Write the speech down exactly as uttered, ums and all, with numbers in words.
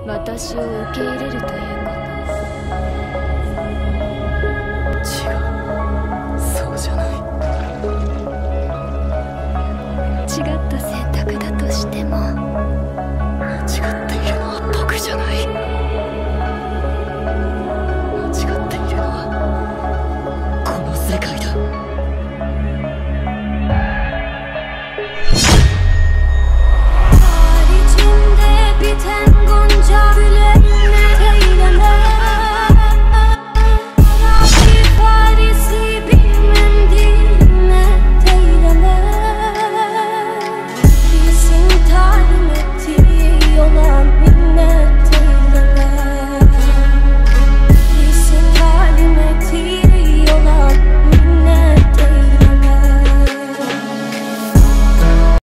私を受け入れるということ。